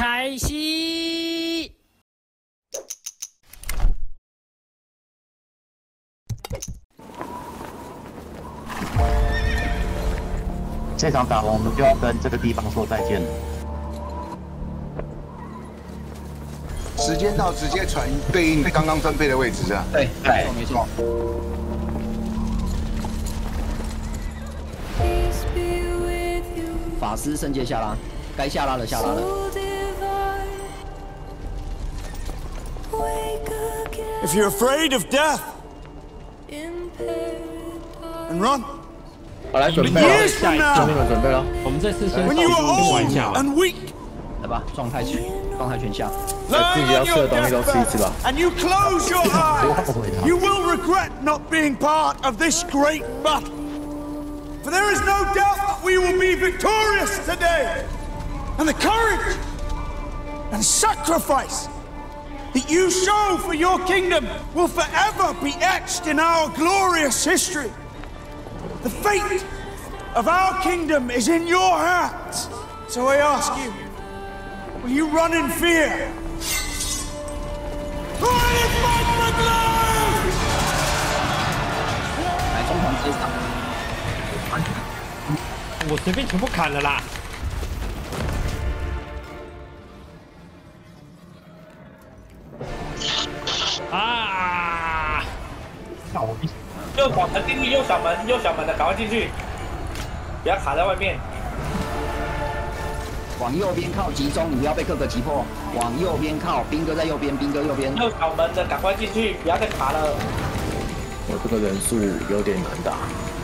开始。 这场打完，我们就要跟这个地方说再见了。 时间到，直接传对应刚刚分配的位置是吧？ 对， 没错。法师圣界下拉，该下拉的下拉了。 If you're afraid of death, and run. 好，来准备了，兄弟们准备了。 我们这次先 When you are 玩一 old 下吧。 and weak, 来吧，状态全下。 自己要吃的东西都吃一次吧。 and you close your eyes, you will regret not being part of this great battle. For there is no doubt that we will be victorious today. And the courage and sacrifice that you show for your kingdom will forever be etched in our glorious history. The fate of our kingdom is in your hands. So I ask you, will you run in fear? Run and fight for glory! 来，中团接场。 我随便全部砍了啦。啊！ 右小门进去，右小门的，赶快进去，不要卡在外面。 往右边靠，集中，你不要被各个击破。往右边靠，兵哥在右边，兵哥右边。 右小门的赶快进去，不要再卡了。 我这个人数有点难打。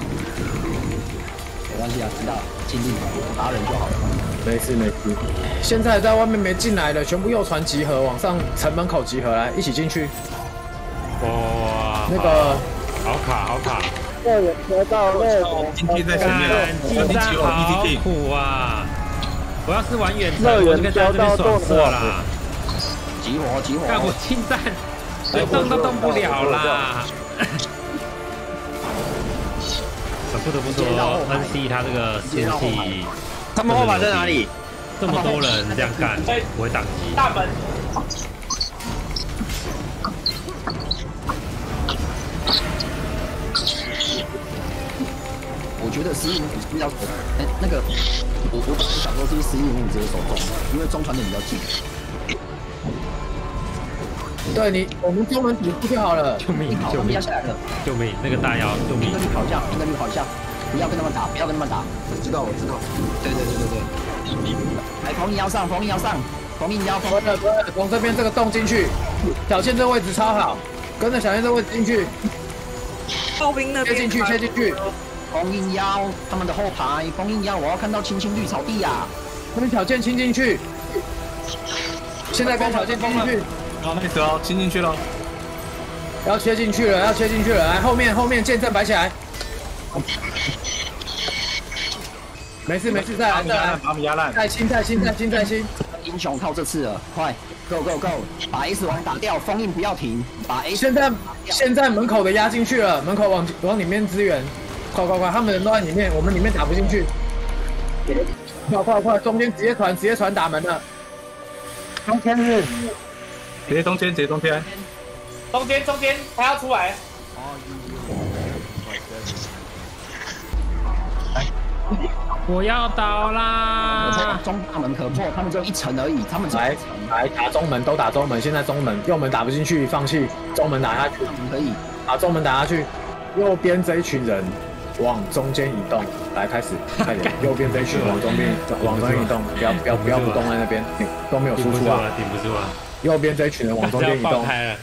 没关系啊，知道，尽力打人就好了。 没事没事。现在在外面没进来的，全部右传集合，往上城门口集合，来一起进去。 哇， 那个好卡。 乐园得到乐园， 今天在前面了， 近战好苦啊！我要是玩远程，我就跟在这边爽射啦。 集火！ 但我近战，动都动不了啦。不得不说 ，NC 他这个士气， 他们后排在哪里？ 这么多人这样干，不会宕机。 大门。 我觉得15是要那个，我想说是不是15直接守中，因为中传的比较近。 对你，我们中门堵住就好了。 救命！ 要下来了！ 救命！那个大妖，救命！ 兵哥你跑一下，不要跟他们打， 我知道。 对。来，封印要上， 从这边这个洞进去，小线这个位置超好，跟着小线这个位置进去。 炮兵那边切进去。 封印妖，他们的后排，封印妖，我要看到青绿草地呀！ 跟小剑亲进去。现在跟小剑亲进去。 好，那时候亲进去了。 要切进去了，来后面剑阵摆起来。没事，再来， 把我们压烂。 再清。 英雄靠这次了，快 ，Go， 把 S 王打掉，封印不要停，把 S。 现在门口的压进去了，门口往里面支援，快，他们人都在里面，我们里面打不进去。快，中间直接传打门了。 中间是。 直接中间， 中间，他要出来。 我要倒啦！ 中大门可破，他们只有1层而已，他们来打中门，都打中门，现在中门右门打不进去，放弃，中门打下去， 可以把中门打下去，右边这一群人往中间移动，来开始，快点，右边这一群往中间移动，不要不动在那边，都没有输出啊， 顶不住了。 右边这一群人往中间移动。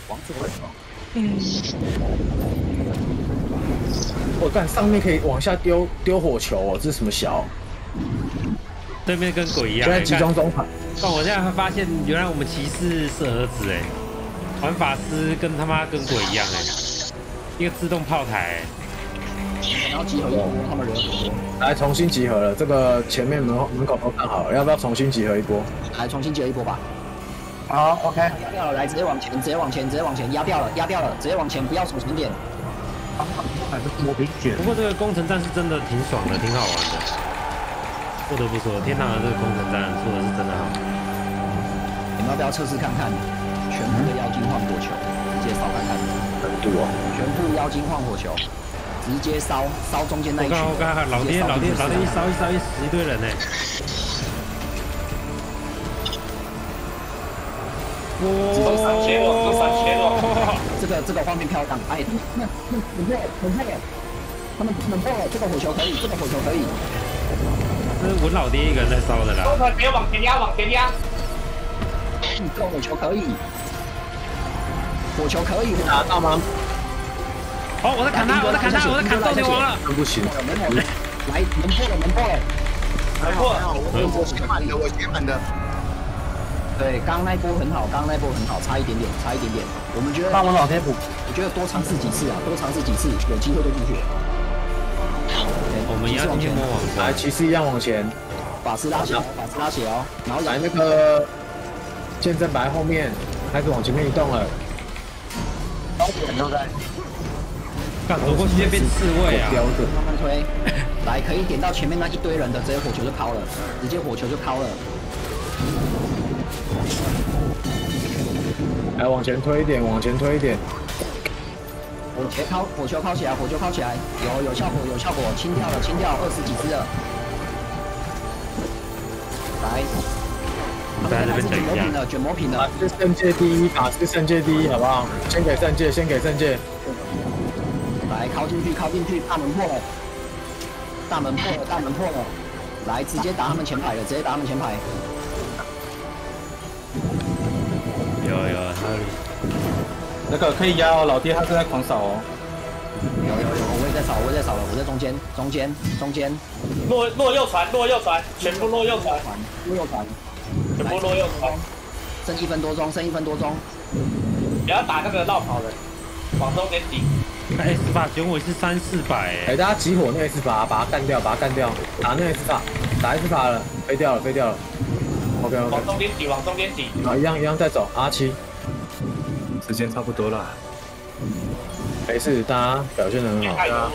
我看上面可以往下丢火球哦，这是什么小？ 对面跟鬼一样。 现在集中中盘。 但我现在发现，原来我们骑士是儿子哎，玩法师跟鬼一样哎，一个自动炮台。 然后集合他们人很多。 来重新集合了，这个前面门口都看好了，要不要重新集合一波？ 来重新集合一波吧。 好 ，OK。 压掉了，来直接往前，压掉了，直接往前，不要守城点。 不过这个工程战是真的挺爽的，挺好玩的。不得不说，天堂的这个工程战做的是真的好。 们要不要测试看看？全部的妖精换火球，直接烧看看。 程度哦， 全部妖精换火球，直接烧中间那一群。 我刚老爹一烧死一堆人呢。 都闪切了， 这个画面漂亮，哎，很漂亮，他们破了，这个火球可以， 这是文老爹一个人在烧的啦。 直接往前压， 这个火球可以， 拿到吗？ 哦，我在砍斗牛王了。 不行， 来，门破了， 我写满的。 对，刚刚那一波很好，差一点点。我们觉得， 那我老天补， 我觉得多尝试几次，有机会就进去。 我们也要进去摸王。 来，骑士一样往前， 法师拉血哦，然后来那个剑阵白后面开始往前面移动了。 高点都在。 干，走过去变刺猬啊！ 慢慢推，来可以点到前面那一堆人的，直接火球就敲了。 来，往前推一点。 火球敲起来，有效果，清掉20几只了。来， 在这边等一下。 卷魔品了。 法师圣界第一，好不好？先给圣界。 来，靠进去，大门破了，来，直接打他们前排。 有， 那个可以压哦，老爹他正在狂扫哦。 有，我也在扫了，我在中间。 落右传，全部落右传， 剩1分多钟。 不要打那个绕跑人，往中间顶。 那 S 法卷尾是300-400 哎，大家集火那 S 法，把它干掉，打那 S 法，打 S 法了，飞掉了。OK。 往中间顶。 好，一样再走。R7， 时间差不多了。 没事，大家表现得很好。 太多了。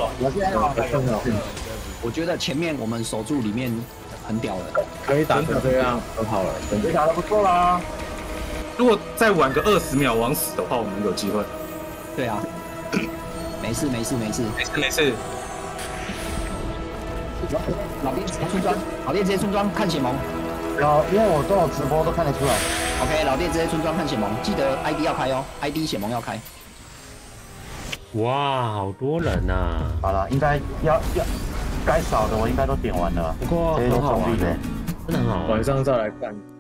我觉得前面我们守住里面很屌了， 可以打成这样很好了， 你打得不错啦。 如果再晚个20秒往死的话，我们有机会。 对啊，没事。老爹直接村庄看血盟。 因为我都有直播，都看得出来。 OK， 老爹直接村庄看血盟，记得 ID 要开哦 ，ID 血盟要开。 哇，好多人呐！ 好了，应该要该扫的我应该都点完了。 不过很好玩的，真的很好玩。 晚上再来看。